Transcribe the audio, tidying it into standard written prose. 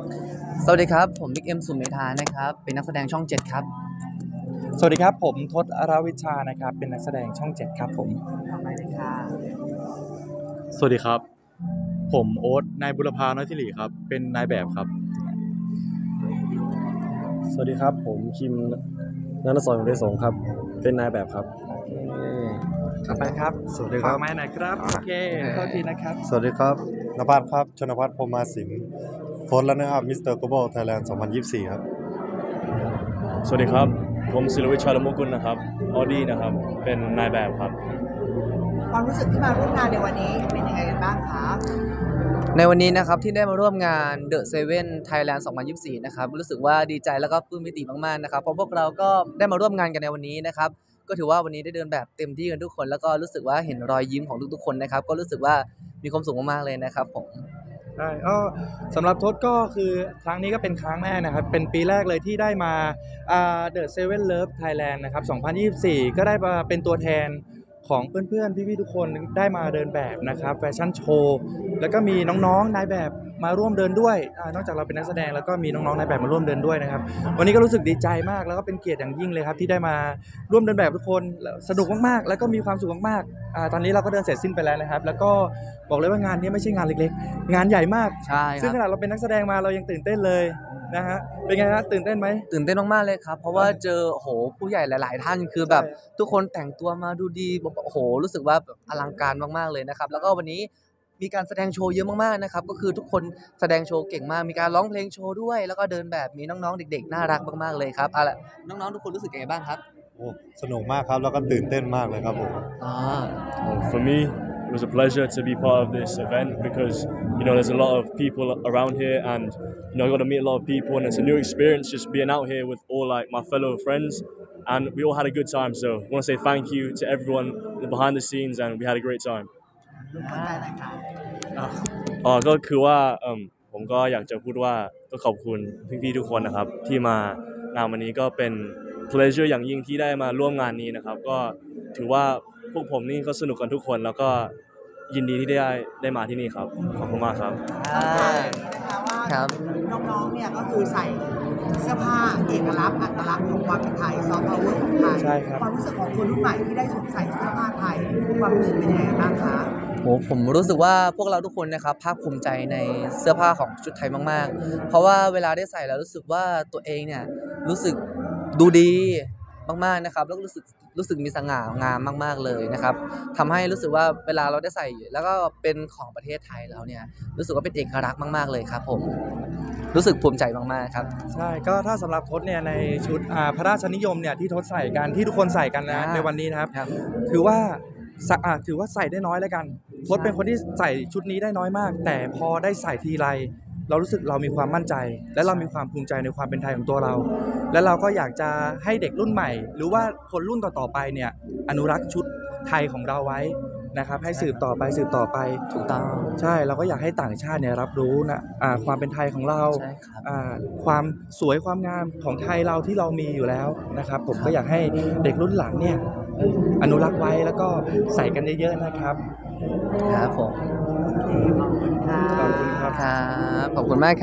สวัสดีครับผมบิ๊กเอ็มสุเมธานะครับเป็นนักแสดงช่อง7ครับสวัสดีครับผมทศอรวิชานะครับเป็นนักแสดงช่อง7ครับผมต่อไปเลยค่ะสวัสดีครับผมโอ๊ตนายบุรพาน้อยสิริครับเป็นนายแบบครับสวัสดีครับผมคิมนันทศร วิเศษสงฆ์ครับเป็นนายแบบครับต่อไปครับสวัสดีครับไม้หน่อยครับโอเคโทษทีนะครับสวัสดีครับนภัสครับชนภัทรพรหมาสิงห์โฟร์รันเนอร์อัพมิสเตอร์โกลบอลไทยแลนด์2024ครับสวัสดีครับผมศิลวิชชาลมกุลนะครับออดี้นะครับเป็นนายแบบครับความรู้สึกที่มาร่วมงานในวันนี้เป็นยังไงกันบ้างคะในวันนี้นะครับที่ได้มาร่วมงาน The Seven Thailand 2024นะครับรู้สึกว่าดีใจแล้วก็ปลื้มปิติมากๆนะครับเพราะพวกเราก็ได้มาร่วมงานกันในวันนี้นะครับก็ถือว่าวันนี้ได้เดินแบบเต็มที่กันทุกคนแล้วก็รู้สึกว่าเห็นรอยยิ้มของทุกๆคนนะครับก็รู้สึกว่ามีความสุขมากๆเลยนะครับผมใช่สำหรับทศก็คือครั้งนี้ก็เป็นครั้งแรกนะครับเป็นปีแรกเลยที่ได้มาThe Seven Love Thailand นะครับ2024ก็ได้มาเป็นตัวแทนของเพื่อนๆพี่ๆทุกคนได้มาเดินแบบนะครับแฟชั่นโชว์แล้วก็มีน้องๆนายแบบมาร่วมเดินด้วยนอกจากเราเป็นนักแสดงแล้วก็มีน้องๆนายแบบมาร่วมเดินด้วยนะครับวันนี้ก็รู้สึกดีใจมากแล้วก็เป็นเกียรติอย่างยิ่งเลยครับที่ได้มาร่วมเดินแบบทุกคนสนุกมากๆแล้วก็มีความสุขมากๆตอนนี้เราก็เดินเสร็จสิ้นไปแล้วนะครับแล้วก็บอกเลยว่างานนี้ไม่ใช่งานเล็กๆงานใหญ่มากใช่ครับซึ่งขนาดเราเป็นนักแสดงมาเรายังตื่นเต้นเลยนะฮะเป็นไงฮะตื่นเต้นไหมตื่นเต้นมากๆเลยครับเพราะว่าเจอโหผู้ใหญ่หลายๆท่านคือแบบทุกคนแต่งตัวมาดูดีโอ้โหรู้สึกว่าแบบอลังการมากๆเลยนะครับแล้วก็วันนี้มีการแสดงโชว์เยอะมากๆนะครับก็คือทุกคนแสดงโชว์เก่งมากมีการร้องเพลงโชว์ด้วยแล้วก็เดินแบบมีน้องๆเด็กๆน่ารักมากๆเลยครับน้องๆทุกคนรู้สึกยังไงบ้างครับโอ้สนุกมากครับแล้วก็ตื่นเต้นมากเลยครับผม For me it was a pleasure to be part of this event because there's a lot of people around here and I got to meet a lot of people and it's a new experience just being out here with all like my fellow friends and we all had a good time so I want to say thank you to everyone behind the scenes and we had a great time ก็คือว่าผมก็อยากจะพูดว่าก็ขอบคุณพี่ๆทุกคนนะครับที่มางานวันนี้ก็เป็น pleasure อย่างยิ่งที่ได้มาร่วมงานนี้นะครับก็ถือว่าพวกผมนี่ก็สนุกกันทุกคนแล้วก็ยินดีที่ได้มาที่นี่ครับขอบคุณมากครับครับน้องๆเนี่ยก็คือใส่เสื้อผ้าเอกลักษณ์อัตลักษณ์ของความเป็นไทยซอฟต์พาวเวอร์ของไทยใช่ครับความรู้สึกของคนรุ่นใหม่ที่ได้สวมใส่เสื้อผ้าไทยความรู้สึกเป็นยังไงบ้างคะผมรู้สึกว่าพวกเราทุกคนนะครับภาคภูมิใจในเสื้อผ้าของชุดไทยมากๆเพราะว่าเวลาได้ใส่แล้วรู้สึกว่าตัวเองเนี่ยรู้สึกดูดีมากๆนะครับแล้วก็รู้สึกมีสง่างามมากๆเลยนะครับทำให้รู้สึกว่าเวลาเราได้ใส่แล้วก็เป็นของประเทศไทยแล้วเนี่ยรู้สึกว่าเป็นเอกลักษณ์มากๆเลยครับผมรู้สึกภูมิใจมากๆครับใช่ก็ถ้าสำหรับทศเนี่ยในชุดพระราชนิยมเนี่ยที่ทศใส่กันที่ทุกคนใส่กันนะในวันนี้นะครับถือว่าใส่ได้น้อยแล้วกันทศเป็นคนที่ใส่ชุดนี้ได้น้อยมากแต่พอได้ใส่ทีไรเรารู้สึกเรามีความมั่นใจและเรามีความภูมิใจในความเป็นไทยของตัวเราและเราก็อยากจะให้เด็กรุ่นใหม่หรือว่าคนรุ่นต่อๆไปเนี่ยอนุรักษ์ชุดไทยของเราไว้นะครับให้สืบต่อไปถูกต้องใช่เราก็อยากให้ต่างชาติเนี่ยรับรู้นะความเป็นไทยของเราความสวยความงามของไทยเราที่เรามีอยู่แล้วนะครับผมก็อยากให้เด็กรุ่นหลังเนี่ยอนุรักษ์ไว้แล้วก็ใส่กันเยอะๆนะครับครับผมขอบคุณค่ะขอบคุณครับขอบคุณมาก